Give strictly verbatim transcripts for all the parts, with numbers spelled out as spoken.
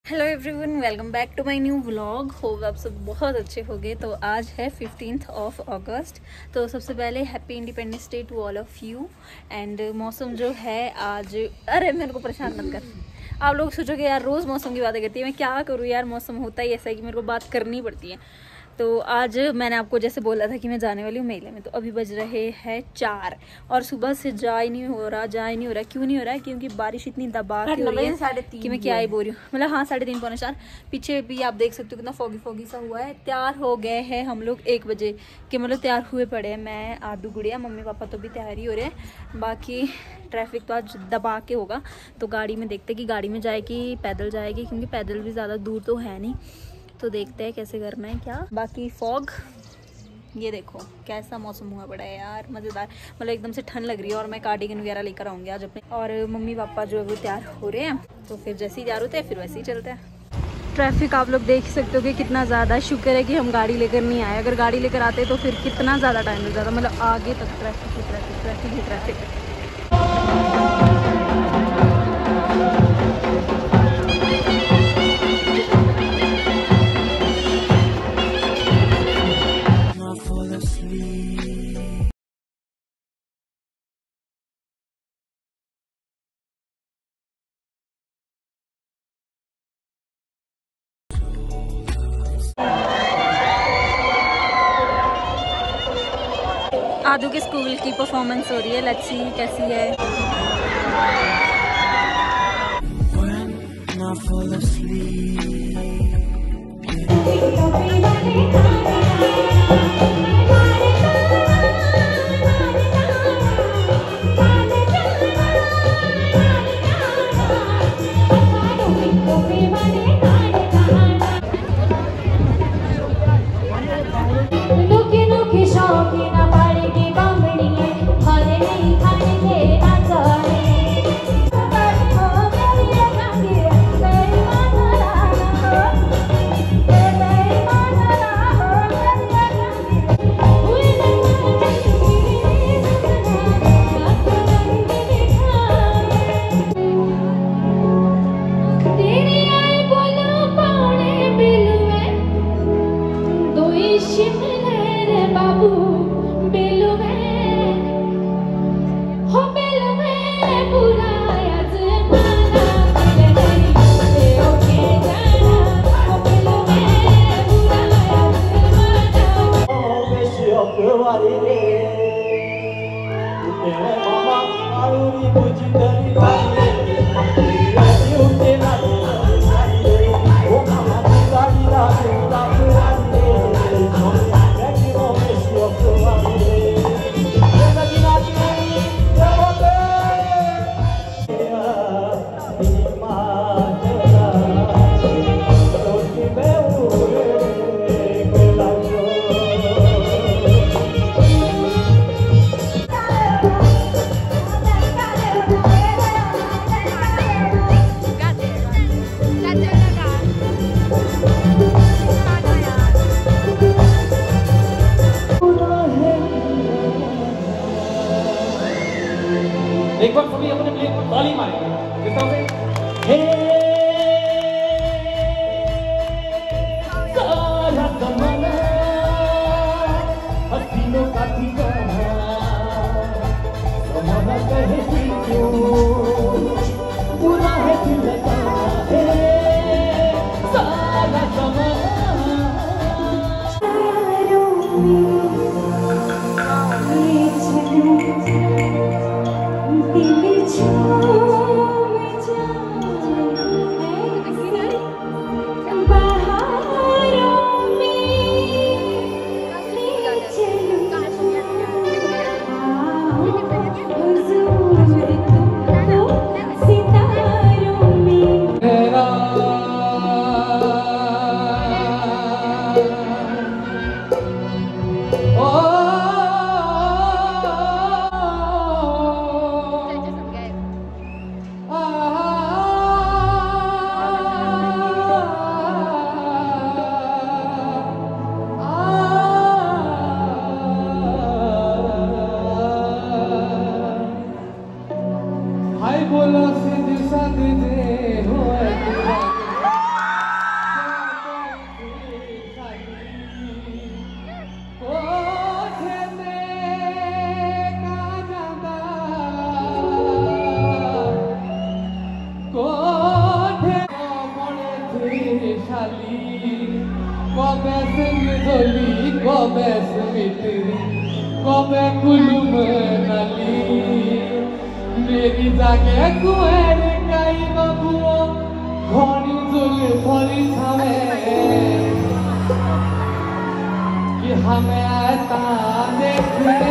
Hello everyone, welcome back to my new vlog. Hope आप सब बहुत अच्छे होंगे। तो आज है फिफ्टींथ ऑफ अगस्त। तो सबसे पहले happy independence day to all of you. And मौसम जो है आज, अरे मेरे को परेशान मत कर। आप लोग सोचोगे यार रोज़ मौसम की बातें करती है, मैं क्या करूँ यार, मौसम होता ही ऐसा है कि मेरे को बात करनी पड़ती है। तो आज मैंने आपको जैसे बोला था कि मैं जाने वाली हूँ मेले में। तो अभी बज रहे हैं चार और सुबह से जा ही नहीं हो रहा जा ही नहीं हो रहा क्यों नहीं हो रहा है? क्योंकि बारिश इतनी दबा के हो रही है कि मैं क्या ही बोल रही हूँ। मतलब हाँ, साढ़े तीन पौने चार। पीछे भी आप देख सकते हो कितना फॉगी फॉगी सा हुआ है। तैयार हो गए हैं हम लोग एक बजे के, मतलब तैयार हुए पड़े हैं। मैं आदू गुड़िया, मम्मी पापा तो भी तैयार ही हो रहे हैं। बाकी ट्रैफिक तो आज दबा के होगा। तो गाड़ी में देखते कि गाड़ी में जाएगी पैदल जाएगी, क्योंकि पैदल भी ज़्यादा दूर तो है नहीं। तो देखते हैं कैसे करना है क्या। बाकी फॉग, ये देखो कैसा मौसम हुआ पड़ा है यार, मज़ेदार। मतलब एकदम से ठंड लग रही है और मैं कार्डिगन वगैरह लेकर आऊँगी आज अपने। और मम्मी पापा जो है वो तैयार हो रहे हैं, तो फिर जैसे ही तैयार होते हैं फिर वैसे ही चलते हैं। ट्रैफिक आप लोग देख सकते हो कि कितना ज़्यादा। शुक्र है कि हम गाड़ी लेकर नहीं आए, अगर गाड़ी लेकर आते तो फिर कितना ज़्यादा टाइम लग जाता। मतलब आगे तक ट्रैफिक ही ट्रैफिक ट्रैफिक ही ट्रैफिक। आदू के स्कूल की परफॉर्मेंस हो रही है, लेट्स सी कैसी है। एक बार सभी अपने लिए ताली मारेंगे किस तरह से। हे सारा ज़माना हसीनों का दीवाना, ज़माना कहे क्यों बुरा है दिल लगाना। हे सारा ज़माना सितारों में কোঠে মনে শালি কবে সিন্ধলি কবে মিটরি কবে কুলুম নালি মেরি জাগে কুয়ের কাই বাবুও ঘনি জুল ফলি ছামে कि हमें ताने फिरे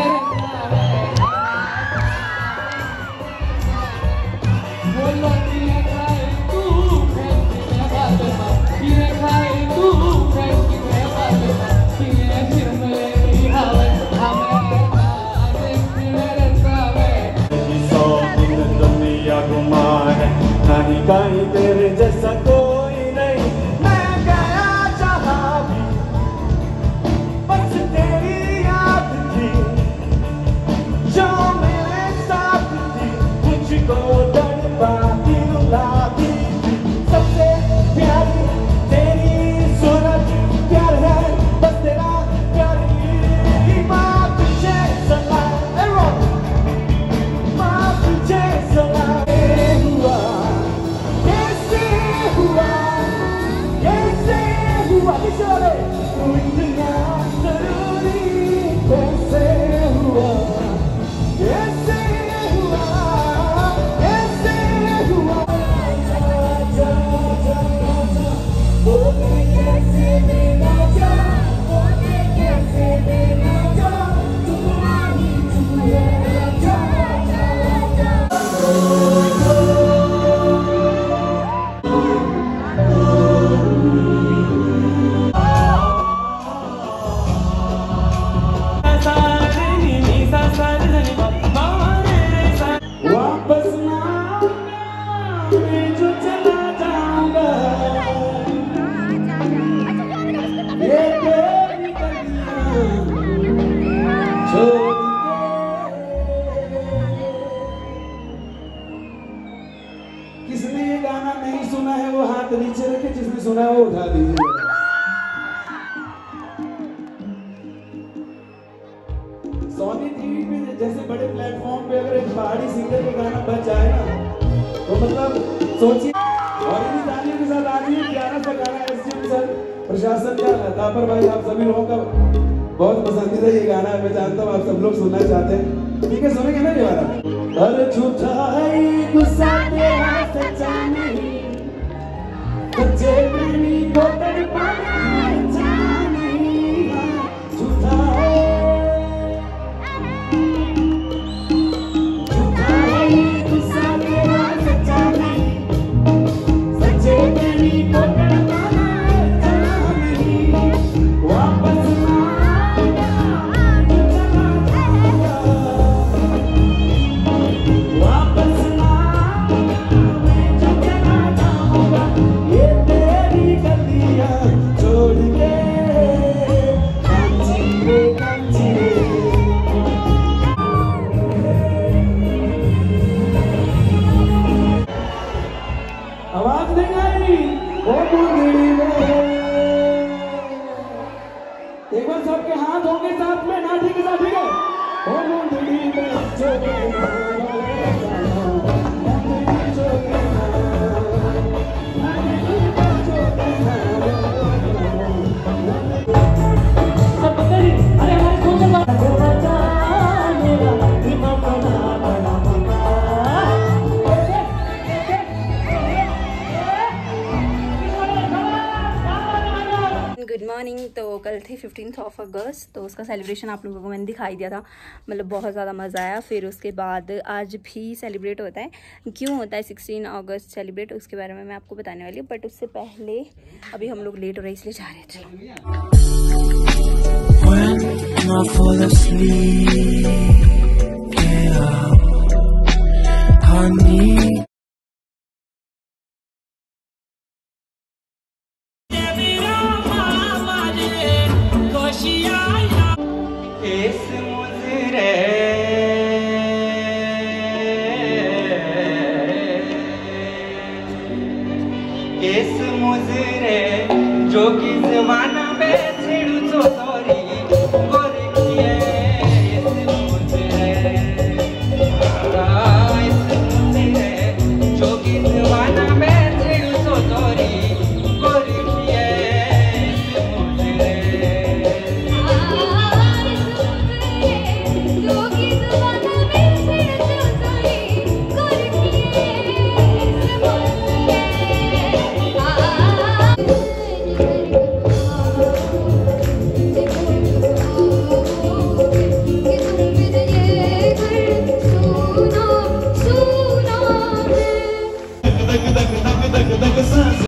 बोलो किए खाए तू फेंकी में बात किए खाए तू फेंकी में बात किए फिर मेरी हवा हमें ताने फिरे सावे सौ दिन दुनिया घुमा है नहीं कहीं तेरे जैसा कोई नहीं मैं गया जहाँ भी बस तेरी याद थी जो मेरे साथ थी मुझको तड़पाती रुलाती थी सबसे प्यारी तेरी सूरत प्यार है बस तेरा प्यार ही माँ तुझे सला माँ तुझे सला हुआ कैसे हुआ कैसे हुआ किसे वाले तू इतना जरूरी कैसे हुआ कैसे हुआ कैसे हुआ जा जा जा बोले कैसे मेरा जा बोले कैसे मेरा जा तुम्हारी तुम्हें जा वापस ना मैं जो चला जाऊंगा ये तेरी गलियां छोड़ के किसने ये गाना नहीं सुना है वो हाथ नीचे रखे जिसने सुना है वो उठा दीजिए सोनी टीवी पे जैसे बड़े प्लेटफॉर्म पे अगर एक पहाड़ी सिंगर का गाना बज जाए ना तो मतलब सोचिए और इन्हीं तालियों के साथ आज ये प्यारा सा गाना एसडीएम सर प्रशासन का दापर भाई आप सभी लोगों का बहुत पसंदीदा ये गाना है मैं जानता हूँ आप सब लोग सुनना चाहते हैं ठीक है सुनेंगे ना ये वाला अरे झूठा है गुस्सा तेरा सच्चा नहीं सच्चे प्रेमी को तड़पाना अच्छा नहीं झूठा है आवाज नहीं आई ओ मुंदड़ी में एक बार सबके हाथ होंगे साथ में ना ठीक है साथ ठीक है ओ मुंदड़ी में जो के अरे हमारे कौन सा गुड मॉर्निंग। तो कल थी फिफ्टींथ ऑफ अगस्त तो उसका सेलिब्रेशन आप लोगों को मैंने दिखाई दिया था। मतलब बहुत ज़्यादा मज़ा आया। फिर उसके बाद आज भी सेलिब्रेट होता है। क्यों होता है सिक्सटीन अगस्त सेलिब्रेट उसके बारे में मैं आपको बताने वाली हूँ। बट उससे पहले अभी हम लोग लेट हो रहे इसलिए जा रहे थे। इस मुजरे जो कि जमाना में छिड़ू चोरी गोरे किए इस मुजरे इस मुजरे जो कि जमाना धक धक सांस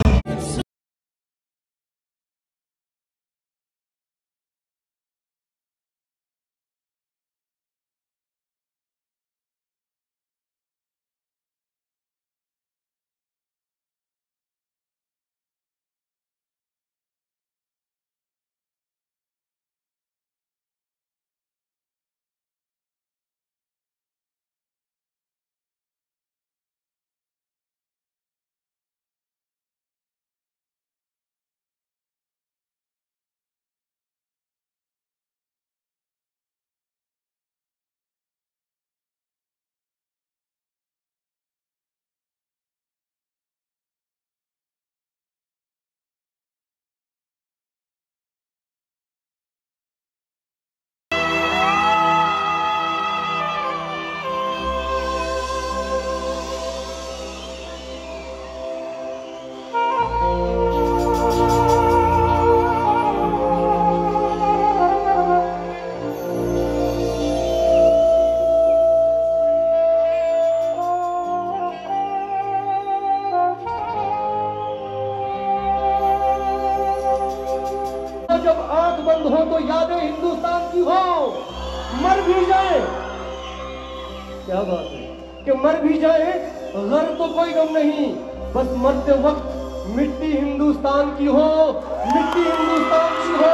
जब आंख बंद हो तो यादें हिंदुस्तान की हो, मर भी जाए, क्या बात है कि मर भी जाए घर तो कोई गम नहीं, बस मरते वक्त मिट्टी हिंदुस्तान की हो, मिट्टी हिंदुस्तान की हो।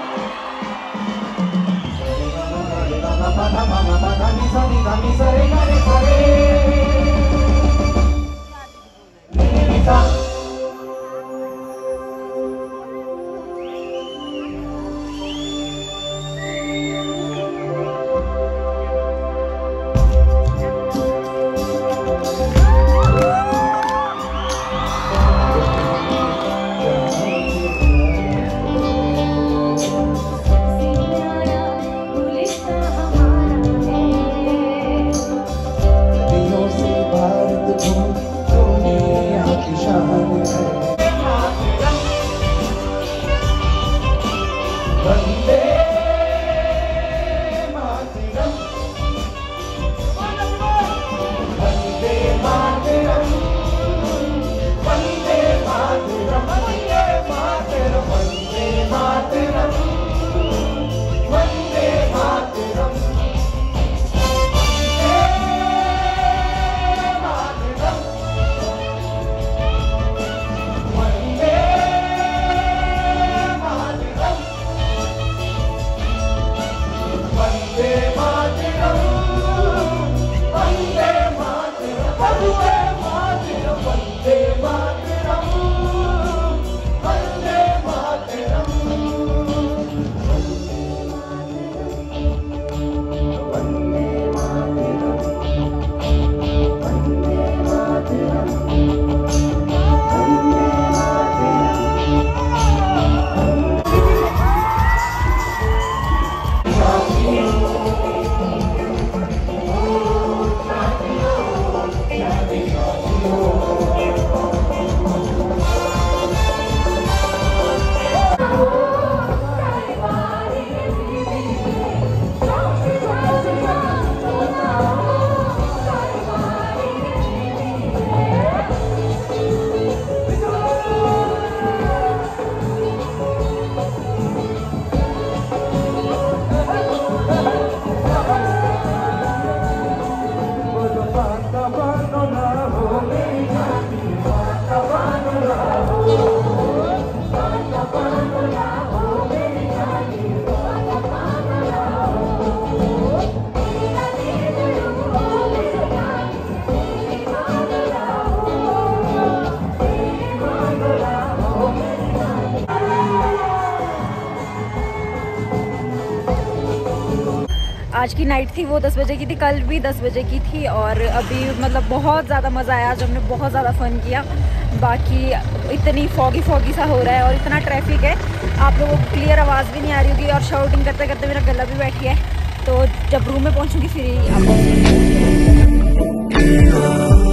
आज की नाइट थी वो दस बजे की थी, कल भी दस बजे की थी और अभी मतलब बहुत ज़्यादा मज़ा आया। आज हमने बहुत ज़्यादा फ़न किया। बाकी इतनी फॉगी फॉगी सा हो रहा है और इतना ट्रैफिक है, आप लोगों को क्लियर आवाज़ भी नहीं आ रही होगी और शाउटिंग करते करते मेरा गला भी बैठ गया है। तो जब रूम में पहुँचूँगी फिर ही आप